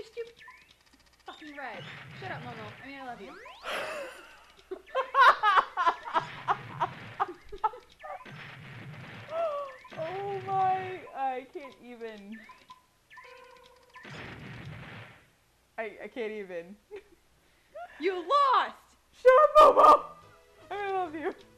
stupid fucking red. Shut up, Momo. I mean, I love you. Oh my, I can't even. I can't even. You lost! Shut up, Momo! I love you.